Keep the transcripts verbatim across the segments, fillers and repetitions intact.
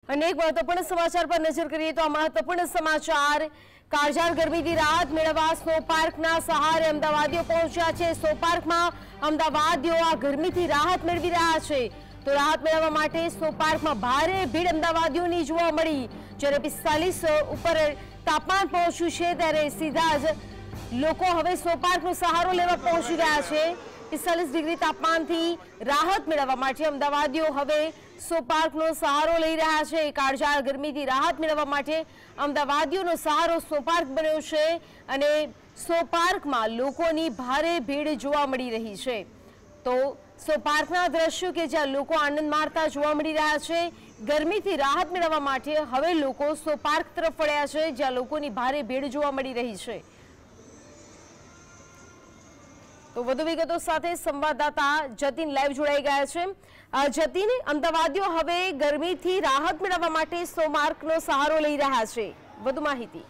અનેક મહત્વપૂર્ણ સમાચાર પર નજર કરીએ તો આ મહત્વપૂર્ણ સમાચાર કાળઝાળ ગરમીથી રાહત મેળવવા સ્નો પાર્કના સહારે અમદાવાદીઓ પહોંચ્યા છે। સ્નો પાર્કમાં અમદાવાદીઓ આ ગરમીથી રાહત મેળવી રહ્યા છે તો રાહત મેળવવા માટે સ્નો પાર્કમાં ભારે ભીડ અમદાવાદીઓની જોવા મળી। જ્યારે પિસ્તાલીસ ઉપર તાપમાન પહોંચ્યું છે ત્યારે સીધા જ લોકો હવે સ્નો પાર્કનો સહારો લેવા પહોંચી રહ્યા છે। પિસ્તાલીસ ડિગ્રી તાપમાનથી રાહત મેળવવા માટે અમદાવાદીઓ હવે સ્નો પાર્કનો સહારો લઈ રહ્યા છે। કાળઝાળ ગરમીથી રાહત મેળવવા માટે અમદાવાદીઓનો સહારો સ્નો પાર્ક બન્યો છે અને સ્નો પાર્કમાં લોકોની ભારે ભીડ જોવા મળી રહી છે। તો સ્નો પાર્કના દ્રશ્યો કે જ્યાં લોકો આનંદ માણતા જોવા મળી રહ્યા છે। ગરમીથી રાહત મેળવવા માટે હવે લોકો સ્નો પાર્ક તરફ વળ્યા છે જ્યાં લોકોની ભારે ભીડ જોવા મળી રહી છે। તો વધુ વિગતો સાથે સંવાદદાતા જતીન લાઈવ જોડાઈ ગયા છે। જતીન, અમદાવાદીઓ હવે ગરમીથી રાહત મેળવવા માટે સ્નો પાર્કનો સહારો લઈ રહ્યા છે, વધુ માહિતી।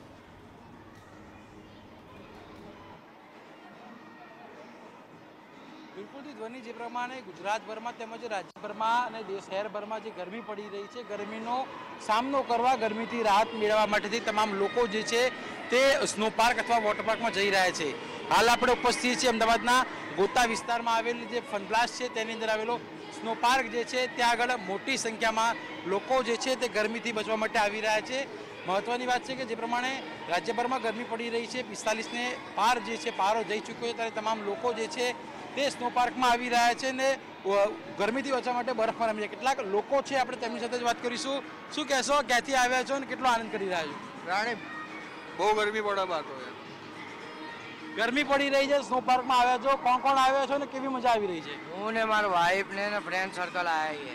બિલકુલથી ધ્વનિ જે પ્રમાણે ગુજરાતભરમાં તેમજ રાજ્યભરમાં અને દેશ શહેરભરમાં જે ગરમી પડી રહી છે, ગરમીનો સામનો કરવા, ગરમીથી રાહત મેળવવા માટેથી તમામ લોકો જે છે તે સ્નો પાર્ક અથવા વોટર પાર્કમાં જઈ રહ્યા છે। હાલ આપણે ઉપસ્થિત છીએ અમદાવાદના ગોતા વિસ્તારમાં આવેલ જે ફનબ્લાસ્ટ છે તેની અંદર આવેલો સ્નો પાર્ક જે છે ત્યાં આગળ મોટી સંખ્યામાં લોકો જે છે તે ગરમીથી બચવા માટે આવી રહ્યા છે। મહત્વની વાત છે કે જે પ્રમાણે રાજ્યભરમાં ગરમી પડી રહી છે, પિસ્તાલીસને પાર જે છે પારો જઈ ચૂક્યો છે, ત્યારે તમામ લોકો જે છે તે સ્નો પાર્કમાં આવી રહ્યા છે ને ગરમીથી બચવા માટે બરફમાં રમી છે। કેટલાક લોકો છે, આપણે તેમની સાથે જ વાત કરીશું। શું કહેશો, ક્યાંથી આવ્યા છો અને કેટલો આનંદ કરી રહ્યા છો? રાણી બહુ ગરમી પડે બહાર તો ગરમી પડી રહી છે, સ્નો પાર્કમાં આવ્યા છો, કોણ કોણ આવ્યા છો ને કેવી મજા આવી રહી છે? હું ને મારા વાઈફ ને ફ્રેન્ડ સર્કલ આવ્યા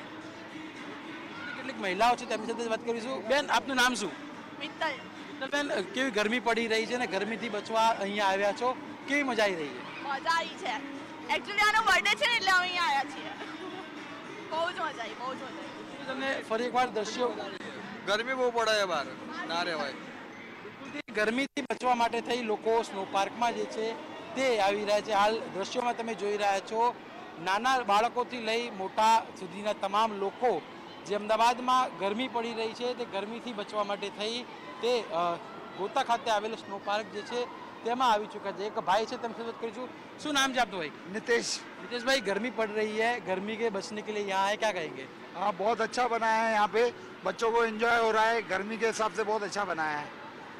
છે। કેટલીક મહિલાઓ છે તેમની સાથે વાત કરીશું। બેન, આપનું નામ શું? મિત્તલ। મિત્તલ બેન, કેવી ગરમી પડી રહી છે ને ગરમીથી બચવા અહીંયા આવ્યા છો, કેવી મજા આવી રહી છે? મજા આવી છે। એક્ચ્યુઅલી આનો બર્થડે છે ને એટલે અહીંયા આવ્યા છીએ। બહુ જ મજા આવી, બહુ જ મજા આવી। તમને ફરી એકવાર દ્રશ્યો, ગરમી બહુ પડે છે બહાર, ના રહેવાય। ગરમીથી બચવા માટે થઈ લોકો સ્નો પાર્કમાં જે છે તે આવી રહ્યા છે। હાલ દ્રશ્યોમાં તમે જોઈ રહ્યા છો, નાના બાળકોથી લઈ મોટા સુધીના તમામ લોકો જે અમદાવાદમાં ગરમી પડી રહી છે તે ગરમીથી બચવા માટે થઈ તે ગોતા ખાતે આવેલો સ્નો પાર્ક જે છે તેમાં આવી ચૂક્યા છે। એક ભાઈ છે, તેમની સાથે કરીશું। શું નામ છે આપનું ભાઈ? नितेश। नितेश भाई, गर्मी पड़ रही है, गर्मी के बचने के लिए यहाँ है, क्या कहेंगे? हाँ, बहुत अच्छा बनाया है। यहाँ पे बच्चों को एंजॉय हो रहा है, गर्मी के हिसाब से बहुत अच्छा बनाया है।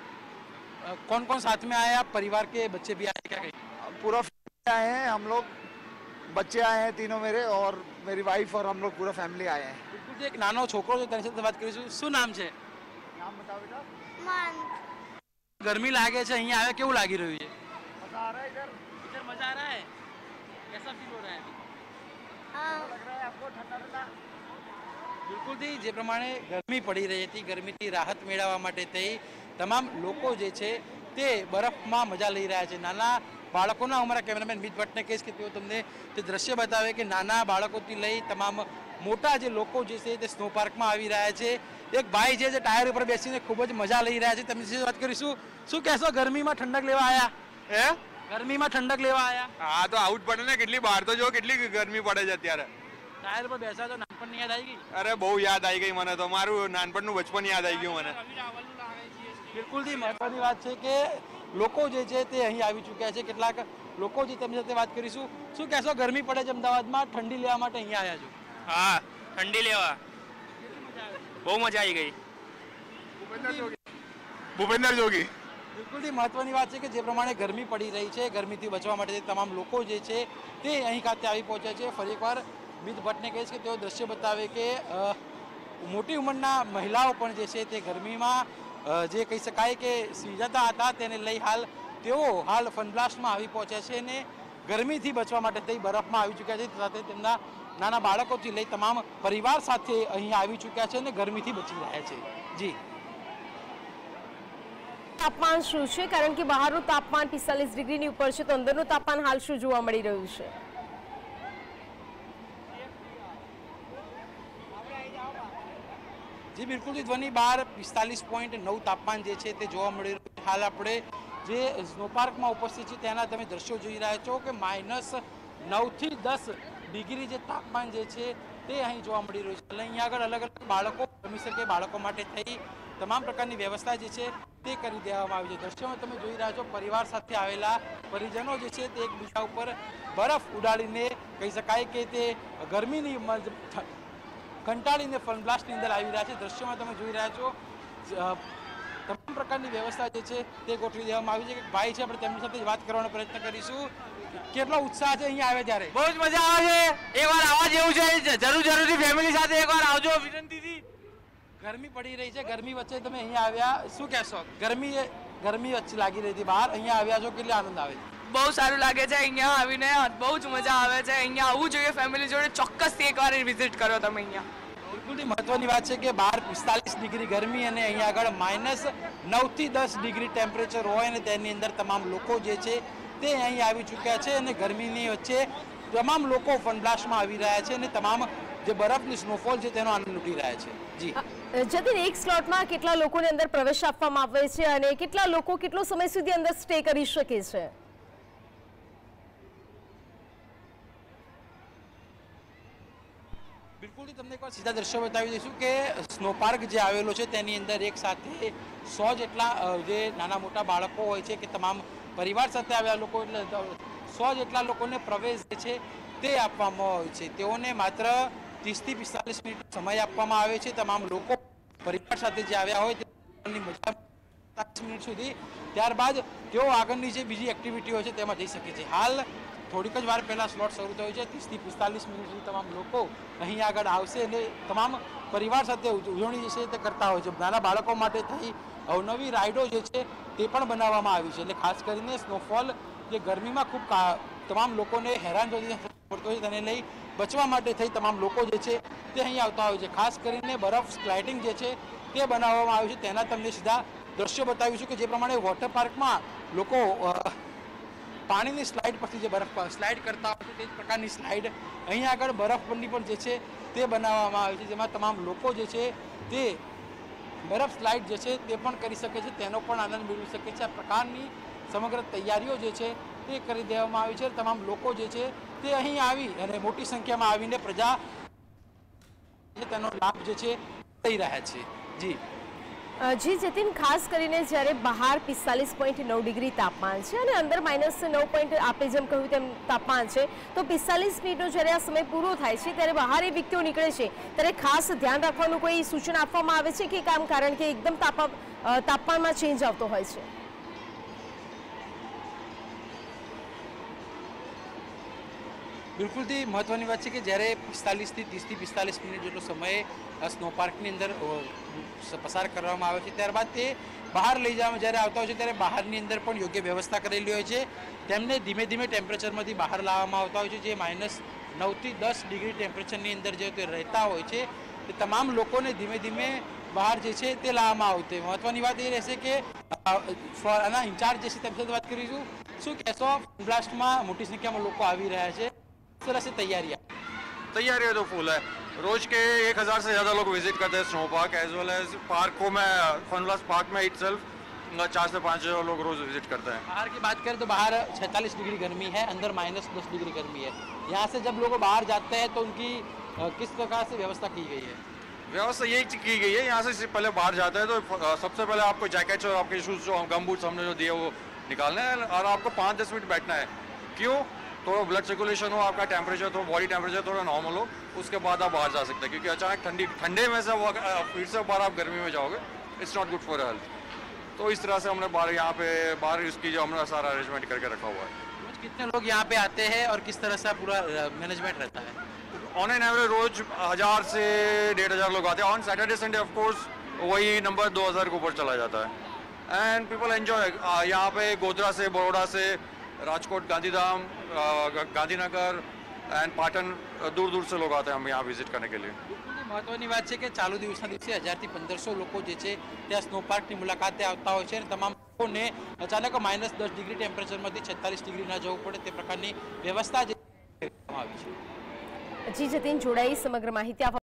कौन कौन साथ में आए आप? परिवार के बच्चे भी आए, क्या कहेंगे? पूरा फैमिली आए हैं हम लोग, बच्चे आए हैं तीनों मेरे और मेरी वाइफ और हम लोग पूरा फैमिली आए हैं। बिल्कुल, एक नानो छोकरो છે તેની સાથે વાત કરીશું। શું નામ છે? नाम बताओ बेटा। મન ગરમી લાગે છે, અહીંયા આવે કેવું લાગી રહ્યું છે? मजा आ रहा है इधर? इधर मजा आ रहा है? कैसा फील हो रहा है? હા लग रहा है आपको ठंडा ठंडा? બિલકુલથી જે પ્રમાણે ગરમી પડી રહી હતી, ગરમીથી રાહત મેળવવા માટે થઈ તમામ લોકો જે છે તે બરફમાં મજા લઈ રહ્યા છે। નાના બાળકોના, અમારા કેમેરામેન મિત ભટ્ટને કહીશ કે તેઓ તમને તે દ્રશ્ય બતાવે કે નાના બાળકોથી લઈ તમામ મોટા જે લોકો જે છે તે સ્નો પાર્કમાં આવી રહ્યા છે। એક ભાઈ છે જે ટાયર ઉપર બેસીને ખૂબ જ મજા લઈ રહ્યા છે, તેમની સાથે વાત કરીશું। શું કહેશો, ગરમીમાં ઠંડક લેવા આવ્યા? હે ગરમીમાં ઠંડક લેવા આવ્યા? હા તો આવું જ પડે ને, કેટલી બહાર તો જો કેટલી ગરમી પડે છે અત્યારે। ટાયર પર બેસા તો નાનપણની યાદ આવી ગઈ? અરે બહુ યાદ આવી ગઈ મને તો, મારું નાનપણનું બચપન યાદ આવી ગયું મને। બિલકુલથી મહત્વની વાત છે કે લોકો જે છે તે અહીં આવી ચૂક્યા છે। કેટલાક લોકો જે તેમની સાથે વાત કરીશું। શું કહેશો, ગરમી પડે છે અમદાવાદમાં, ઠંડી લેવા માટે અહીંયા આવ્યા છો? હા, ઠંડી લેવા બહુ મજા આવી ગઈ। ભૂપેન્દ્ર જોગી। બિલકુલથી મહત્વની વાત છે કે જે પ્રમાણે ગરમી પડી રહી છે, ગરમીથી બચવા માટે તમામ લોકો જે છે તે અહીં ખાતે આવી પહોંચ્યા છે। ફરી એકવાર મિત ભટ્ટને કહીશ કે તેઓ દ્રશ્ય બતાવે કે મોટી ઉંમરના મહિલાઓ પણ જે છે તે ગરમીમાં જે કહી શકાય કે સિંજાતા હતા તેને લઈ હાલ તેઓ હાલ ફનબ્લાસ્ટમાં આવી પહોંચ્યા છે અને ગરમીથી બચવા માટે તે બરફમાં આવી ચૂક્યા છે। સાથે તેમના નાના બાળકોથી લઈ તમામ પરિવાર સાથે અહીં આવી ચૂક્યા છે અને ગરમીથી બચી રહ્યા છે। જી, તાપમાન શું છે? કારણ કે બહારનું તાપમાન પિસ્તાલીસ ડિગ્રીની ઉપર છે તો અંદરનું તાપમાન હાલ શું જોવા મળી રહ્યું છે? જી બિલકુલ, ધ્વનિ બહાર પિસ્તાલીસ પોઈન્ટ નવ તાપમાન જે છે તે જોવા મળી રહ્યું છે। હાલ આપણે જે સ્નો પાર્કમાં ઉપસ્થિત છે તેના તમે દ્રશ્યો જોઈ રહ્યા છો કે માઇનસ નવથી દસ ડિગ્રી જે તાપમાન જે છે તે અહીં જોવા મળી રહ્યું છે। અહીંયા આગળ અલગ અલગ બાળકો રમી શકે બાળકો માટે થઈ તમામ પ્રકારની વ્યવસ્થા જે છે તે કરી દેવામાં આવી છે। દ્રશ્યોમાં તમે જોઈ રહ્યા છો પરિવાર સાથે આવેલા પરિજનો જે છે તે એકબીજા ઉપર બરફ ઉડાડીને કહી શકાય કે તે ગરમીની કંટાળીને ફન બ્લાસ્ટની અંદર આવી રહ્યા છે। દ્રશ્યોમાં તમે જોઈ રહ્યા છો તમામ પ્રકારની વ્યવસ્થા જે છે તે ગોઠવી દેવામાં આવી છે। કે ભાઈ છે આપણે તેમની સાથે વાત કરવાનો પ્રયત્ન કરીશું। કેટલો ઉત્સાહ છે અહીંયા આવે ત્યારે? બહુ જ મજા આવે છે, એકવાર આવવા જેવું છે, જરૂર જરૂરી ફેમિલી સાથે એકવાર આવજો વિનંતીથી। ગરમી પડી રહી છે, ગરમી વચ્ચે તમે અહીંયા આવ્યા, શું કહેશો? ગરમી ગરમી વચ્ચે લાગી રહી હતી બહાર, અહીંયા આવ્યા છો, કેટલો આનંદ આવે છે? બહુ સારું લાગે છે અહીંયા આવીને, બહુ જ મજા આવે છે। અહીંયા આવવું જોઈએ ફેમિલી જોડે, ચોક્કસથી એકવાર વિઝિટ કરો તમે અહીંયા। બિલકુલ મહત્વની વાત છે કે બહાર પિસ્તાલીસ ડિગ્રી ગરમી અને અહીંયા આગળ માઇનસ નવથી દસ ડિગ્રી ટેમ્પરેચર હોય અને તેની અંદર તમામ લોકો જે છે તે અહીં આવી ચૂક્યા છે અને ગરમીની વચ્ચે તમામ લોકો ફનબ્લાસ્ટમાં આવી રહ્યા છે અને તમામ જે બરફની સ્નોફોલ છે તેનો આનંદ લૂંટી રહ્યા છે। જી જતીન, એક સ્લોટમાં કેટલા લોકોને અંદર પ્રવેશ આપવામાં આવે છે અને કેટલા લોકો કેટલો સમય સુધી અંદર સ્ટે કરી શકે છે? બિલકુલ તમને એકવાર સીધા દ્રશ્યો બતાવી દઈશું કે સ્નો પાર્ક જે આવેલો છે તેની અંદર એક સાથે સો જેટલા જે નાના મોટા બાળકો હોય છે કે તમામ પરિવાર સાથે આવેલા લોકો એટલે સો જેટલા લોકોને પ્રવેશ જે છે તે આપવામાં આવે છે। તેઓને માત્ર ત્રીસથી પિસ્તાલીસ મિનિટ સમય આપવામાં આવે છે। તમામ લોકો પરિવાર સાથે જે આવ્યા હોય તેની મજા પચાસ મિનિટ સુધી, ત્યારબાદ તેઓ આગળની જે બીજી એક્ટિવિટીઓ છે તેમાં જઈ શકે છે। હાલ થોડીક જ વાર પહેલાં સ્લોટ શરૂ થયો છે, ત્રીસથી પિસ્તાલીસ મિનિટ સુધી તમામ લોકો અહીં આગળ આવશે અને તમામ પરિવાર સાથે ઉજવણી જે છે તે કરતા હોય છે। નાના બાળકો માટે થઈ અવનવી રાઇડો જે છે તે પણ બનાવવામાં આવી છે, એટલે ખાસ કરીને સ્નોફોલ જે ગરમીમાં ખૂબ તમામ લોકોને હેરાન પડતો હોય તેને લઈ બચવા માટે થઈ તમામ લોકો જે છે તે અહીં આવતા હોય છે। ખાસ કરીને બરફ સ્લાઇડિંગ જે છે તે બનાવવામાં આવ્યું છે, તેના તમને સીધા દ્રશ્યો બતાવીશું કે જે પ્રમાણે વોટર પાર્કમાં લોકો પાણીની સ્લાઇડ પરથી જે બરફ સ્લાઇડ કરતા હોય છે તે જ પ્રકારની સ્લાઇડ અહીં આગળ બરફ પરની પણ જે છે તે બનાવવામાં આવી છે, જેમાં તમામ લોકો જે છે તે બરફ સ્લાઇડ જે છે તે પણ કરી શકે છે, તેનો પણ આનંદ મેળવી શકે છે। આ પ્રકારની સમગ્ર તૈયારીઓ જે છે તે કરી દેવામાં આવી છે। તમામ લોકો જે છે તે અહીં આવી અને મોટી સંખ્યામાં આવીને પ્રજા તેનો લાભ જે છે લઈ રહ્યા છે। જી જી જતીન, ખાસ કરીને જ્યારે બહાર પિસ્તાલીસ પોઈન્ટ નવ ડિગ્રી તાપમાન છે અને અંદર માઇનસ નવ પોઈન્ટ આપણે જેમ કહ્યું તેમ તાપમાન છે, તો પિસ્તાલીસ મિનિટનો જ્યારે આ સમય પૂરો થાય છે ત્યારે બહાર એ વ્યક્તિઓ નીકળે છે ત્યારે ખાસ ધ્યાન રાખવાનું કોઈ સૂચના આપવામાં આવે છે કે કામ, કારણ કે એકદમ તાપમાનમાં ચેન્જ આવતો હોય છે? બિલકુલથી મહત્વની વાત છે કે જ્યારે પિસ્તાલીસથી ત્રીસથી પિસ્તાલીસ મિનિટ જેટલો સમય સ્નો પાર્કની અંદર પસાર કરવામાં આવે છે, ત્યારબાદ તે બહાર લઈ જવામાં જ્યારે આવતા હોય છે ત્યારે બહારની અંદર પણ યોગ્ય વ્યવસ્થા કરેલી હોય છે। તેમને ધીમે ધીમે ટેમ્પરેચરમાંથી બહાર લાવવામાં આવતા હોય છે, જે માઇનસ નવથી દસ ડિગ્રી ટેમ્પરેચરની અંદર જે તે રહેતા હોય છે તે તમામ લોકોને ધીમે ધીમે બહાર જે છે તે લાવવામાં આવશે। મહત્વની વાત એ રહેશે કે આના ઇન્ચાર્જ જે છે તેમની સાથે વાત કરીશું। શું કહેશો, બ્લાસ્ટમાં મોટી સંખ્યામાં લોકો આવી રહ્યા છે, किस तरह से तैयारियां? तैयारियां तो फुल है, रोज के एक हजार से ज़्यादा लोग विजिट करते हैं snow park as well as park को। मैं फनब्लास्ट पार्क में इटसेल्फ चार से पाँच लोग रोज विजिट करते हैं। बाहर की बात करें तो बाहर छैंतालीस डिग्री गर्मी है, अंदर माइनस दस डिग्री गर्मी है। यहाँ से जब लोग बाहर जाते हैं तो उनकी किस प्रकार से व्यवस्था की गई है? व्यवस्था यही की गई है, यहाँ से पहले बाहर जाते हैं तो सबसे पहले आपको जैकेट्स और आपके शूज़ जो गम बूट्स हमने जो दिए वो निकालना है और आपको पाँच दस मिनट बैठना है। क्यों? थोड़ा ब्लड सर्कुलेशन हो, आपका टेम्परेचर थोड़ा बॉडी टेम्परेचर थोड़ा नॉर्मल हो, उसके बाद आप बाहर जा सकते हैं। क्योंकि अचानक ठंडी ठंडे में से फिर से बाहर आप गर्मी में जाओगे, it's not good for health. तो इस तरह से हमने बाहर यहाँ पे बाहर इसकी जो हमने सारा अरेंजमेंट करके रखा हुआ है। कितने लोग यहाँ पे आते हैं और किस तरह से पूरा मैनेजमेंट रहता है? ऑन एन एवरेज रोज हज़ार से डेढ़ हज़ार लोग आते हैं। On Saturday Sunday of course वही नंबर दो हज़ार के ऊपर चला जाता है एंड पीपल एंजॉय। यहाँ पे गोधरा से, बड़ौदा से, राजकोट, गांधीधाम, गांधीनगर एंड पाटन दूर दूर से लोग आते हैं हम यहाँ विजिट करने के लिए। મહત્વની વાત છે કે ચાલુ દિવસના દિવસે હજારથી પંદરસો લોકો જે છે ત્યાં સ્નો પાર્કની મુલાકાતે આવતા હોય છે અને તમામ લોકોને અચાનક માઇનસ દસ ડિગ્રી ટેમ્પરેચરમાંથી છેતાલીસ ડિગ્રી ના જવું પડે તે પ્રકારની વ્યવસ્થા જે કરવામાં આવી છે। જી જતીન જોડાઈ સમગ્ર માહિતી